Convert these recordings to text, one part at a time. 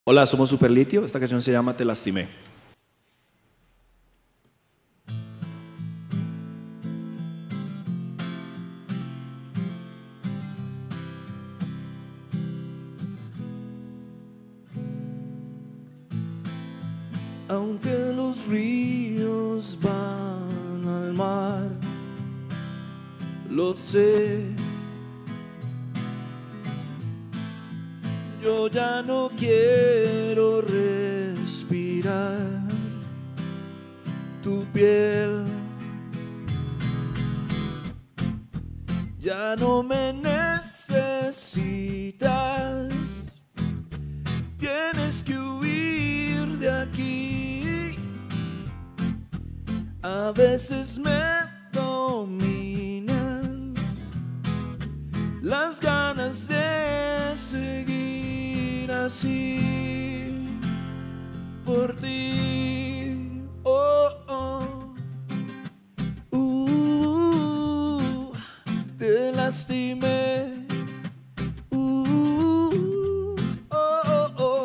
Hola, somos Superlitio. Esta canción se llama Te lastimé. Aunque los ríos van al mar, lo sé. Yo ya no quiero respirar tu piel. Ya no me necesitas. Tienes que huir de aquí. A veces me dominan las ganas de seguir así por ti. Oh, oh. Te lastimé. Oh, oh,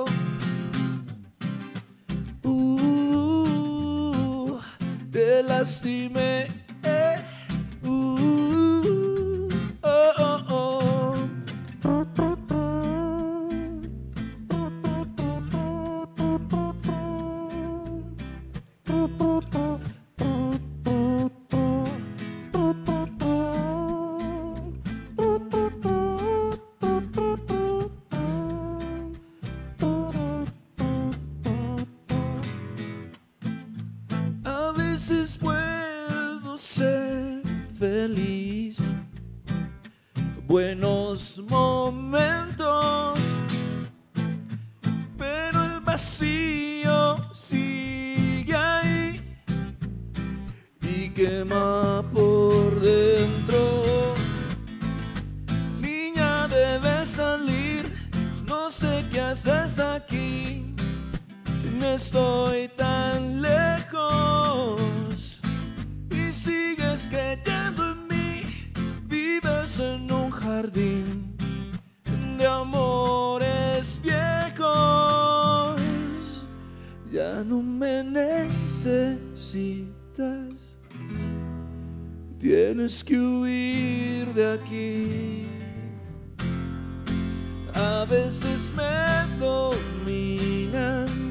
oh. Te lastimé. Oh, oh, oh. A veces puedo ser feliz, buenos momentos, pero el vacío sigue ahí y quema por dentro. Niña, debes salir, no sé qué haces aquí. No estoy tan lejos y sigues creyendo en mí. Vives en un jardín de amores viejos. Ya no me necesitas. Tienes que huir de aquí. A veces me dominan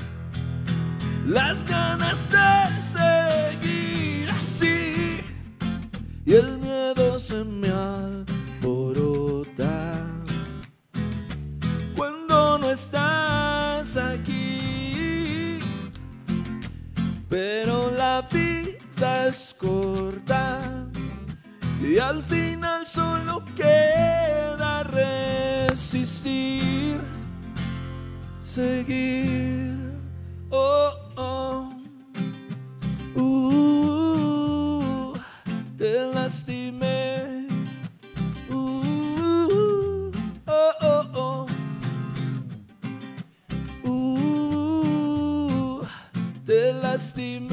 las ganas de seguir así y el miedo se me alborota cuando no estás aquí. Pero la vida es corta y al final solo queda resistir, seguir. Oh, oh. Te lastimé. Oh, oh, oh. Te lastimé.